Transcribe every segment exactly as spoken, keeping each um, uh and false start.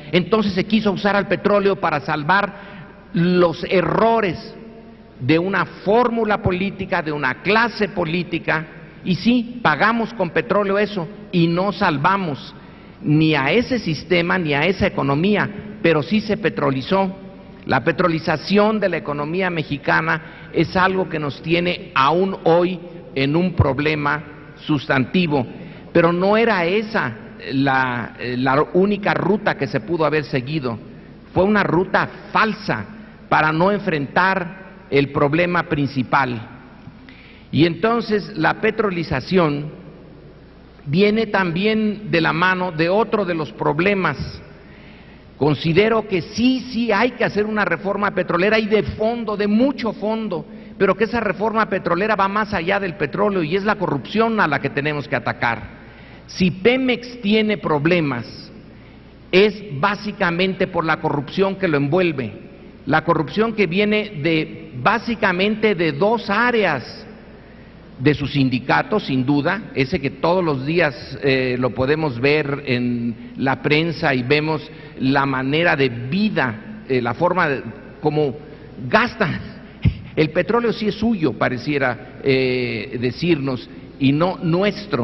Entonces se quiso usar al petróleo para salvar los errores de una fórmula política, de una clase política, y sí, pagamos con petróleo eso, y no salvamos ni a ese sistema ni a esa economía, pero sí se petrolizó. La petrolización de la economía mexicana es algo que nos tiene aún hoy en un problema sustantivo, pero no era esa la, la única ruta que se pudo haber seguido. Fue una ruta falsa para no enfrentar el problema principal. Y entonces la petrolización viene también de la mano de otro de los problemas. Considero que sí, sí hay que hacer una reforma petrolera y de fondo, de mucho fondo, pero que esa reforma petrolera va más allá del petróleo y es la corrupción a la que tenemos que atacar. Si Pemex tiene problemas, es básicamente por la corrupción que lo envuelve, la corrupción que viene de básicamente de dos áreas, de sus sindicatos, sin duda, ese que todos los días eh, lo podemos ver en la prensa y vemos la manera de vida, eh, la forma de, como gastan. El petróleo sí es suyo, pareciera eh, decirnos, y no nuestro.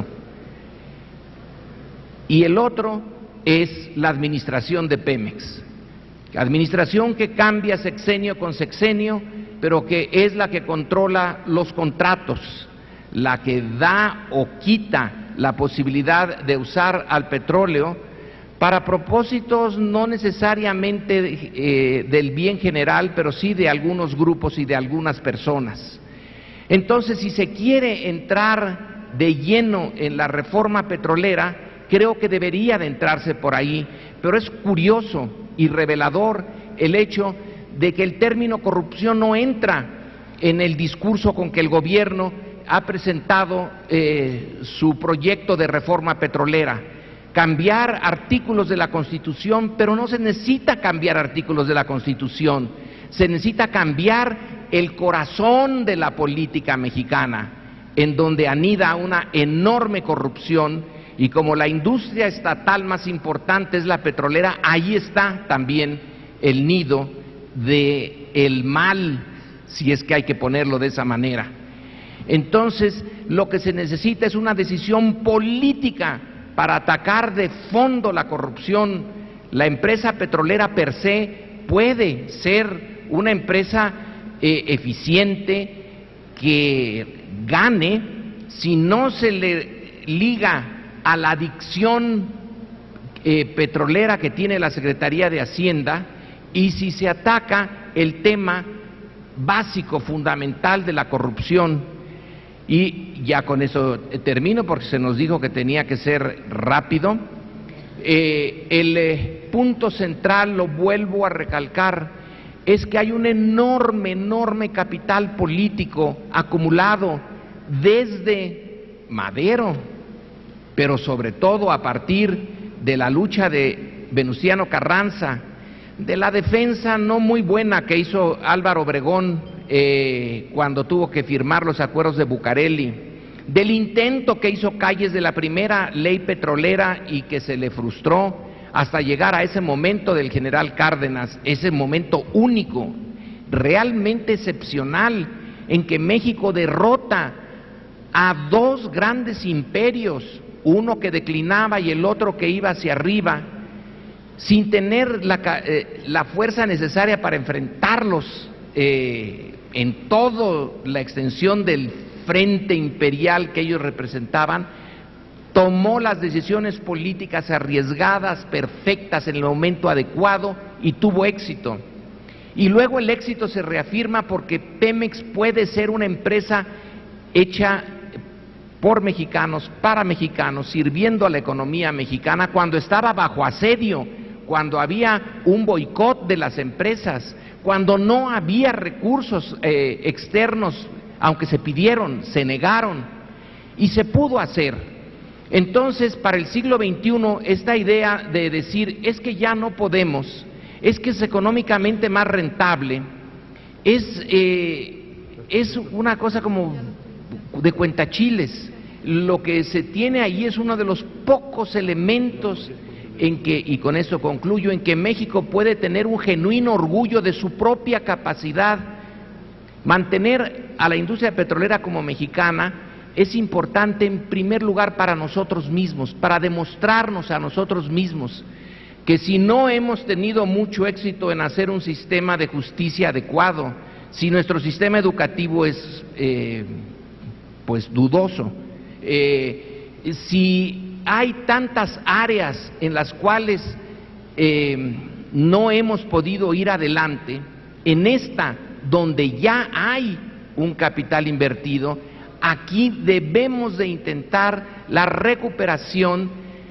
Y el otro es la administración de Pemex, administración que cambia sexenio con sexenio, pero que es la que controla los contratos, la que da o quita la posibilidad de usar al petróleo para propósitos no necesariamente eh, del bien general, pero sí de algunos grupos y de algunas personas. Entonces, si se quiere entrar de lleno en la reforma petrolera, creo que debería de entrarse por ahí, pero es curioso y revelador el hecho de que el término corrupción no entra en el discurso con que el gobierno ha presentado eh, su proyecto de reforma petrolera. Cambiar artículos de la Constitución, pero no se necesita cambiar artículos de la Constitución, se necesita cambiar el corazón de la política mexicana, en donde anida una enorme corrupción, y como la industria estatal más importante es la petrolera, ahí está también el nido del mal, si es que hay que ponerlo de esa manera. Entonces, lo que se necesita es una decisión política para atacar de fondo la corrupción. La empresa petrolera per se puede ser una empresa eh, eficiente, que gane, si no se le liga a la adicción eh, petrolera que tiene la Secretaría de Hacienda, y si se ataca el tema básico, fundamental de la corrupción. Y ya con eso termino, porque se nos dijo que tenía que ser rápido. Eh, el eh, punto central, lo vuelvo a recalcar, es que hay un enorme, enorme capital político acumulado desde Madero, pero sobre todo a partir de la lucha de Venustiano Carranza, de la defensa no muy buena que hizo Álvaro Obregón Eh, cuando tuvo que firmar los acuerdos de Bucareli, del intento que hizo Calles de la primera ley petrolera y que se le frustró, hasta llegar a ese momento del general Cárdenas, ese momento único, realmente excepcional, en que México derrota a dos grandes imperios, uno que declinaba y el otro que iba hacia arriba, sin tener la, eh, la fuerza necesaria para enfrentarlos eh, en toda la extensión del frente imperial que ellos representaban. Tomó las decisiones políticas arriesgadas, perfectas, en el momento adecuado, y tuvo éxito. Y luego el éxito se reafirma porque Pemex puede ser una empresa hecha por mexicanos, para mexicanos, sirviendo a la economía mexicana, cuando estaba bajo asedio, cuando había un boicot de las empresas, cuando no había recursos eh, externos, aunque se pidieron, se negaron, y se pudo hacer. Entonces, para el siglo veintiuno, esta idea de decir, es que ya no podemos, es que es económicamente más rentable, es, eh, es una cosa como de cuentachiles. Lo que se tiene ahí es uno de los pocos elementos en que, y con esto concluyo, en que México puede tener un genuino orgullo de su propia capacidad. Mantener a la industria petrolera como mexicana es importante en primer lugar para nosotros mismos, para demostrarnos a nosotros mismos que si no hemos tenido mucho éxito en hacer un sistema de justicia adecuado, si nuestro sistema educativo es eh, pues dudoso, eh, si hay tantas áreas en las cuales eh, no hemos podido ir adelante, en esta donde ya hay un capital invertido, aquí debemos de intentar la recuperación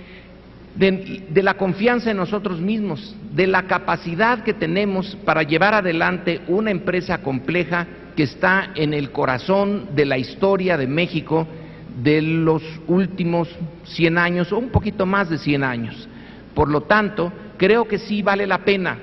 de, de la confianza en nosotros mismos, de la capacidad que tenemos para llevar adelante una empresa compleja que está en el corazón de la historia de México de los últimos cien años o un poquito más de cien años. Por lo tanto, creo que sí vale la pena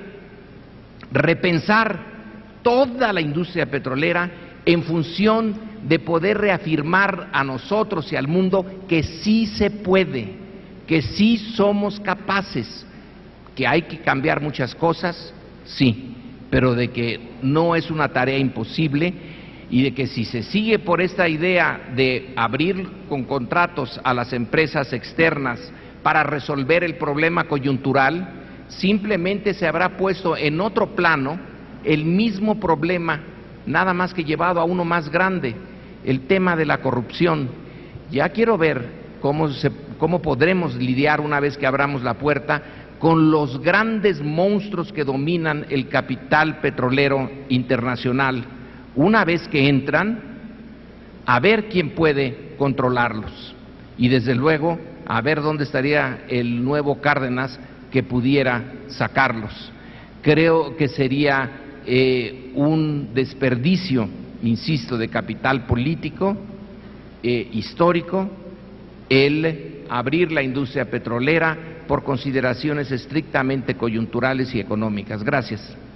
repensar toda la industria petrolera en función de poder reafirmar a nosotros y al mundo que sí se puede, que sí somos capaces, que hay que cambiar muchas cosas, sí, pero de que no es una tarea imposible y de que si se sigue por esta idea de abrir con contratos a las empresas externas para resolver el problema coyuntural, simplemente se habrá puesto en otro plano el mismo problema, nada más que llevado a uno más grande, el tema de la corrupción. Ya quiero ver cómo, se, cómo podremos lidiar una vez que abramos la puerta con los grandes monstruos que dominan el capital petrolero internacional. Una vez que entran, a ver quién puede controlarlos y desde luego a ver dónde estaría el nuevo Cárdenas que pudiera sacarlos. Creo que sería eh, un desperdicio, insisto, de capital político, eh, histórico, el abrir la industria petrolera por consideraciones estrictamente coyunturales y económicas. Gracias.